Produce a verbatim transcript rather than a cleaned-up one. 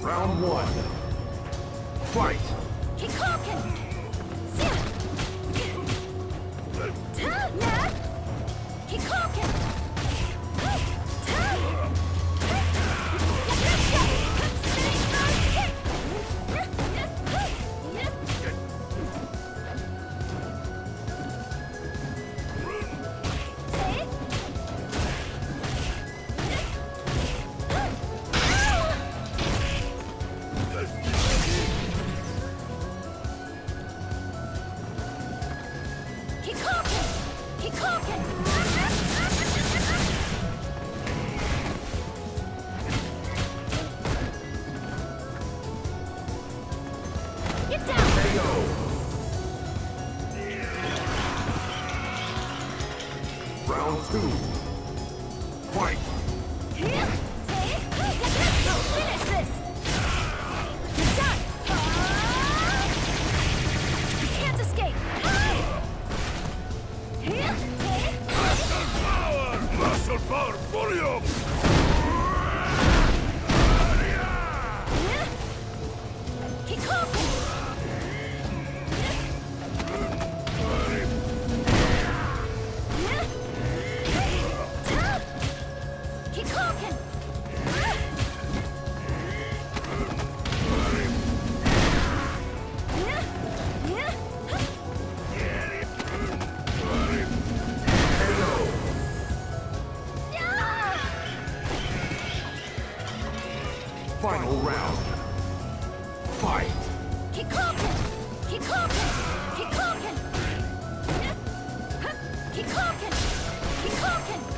Round one. Fight! Kikoken! Kikoken! Get down! K O! Round two. Fight! Here! Let's go finish this! You're done! You can't escape! Here! Power! Muscle power! Volume! Kikoken! Kikoken! Final round. Fight! Kikoken! Kikoken! Kikoken! Kikoken! Kikoken!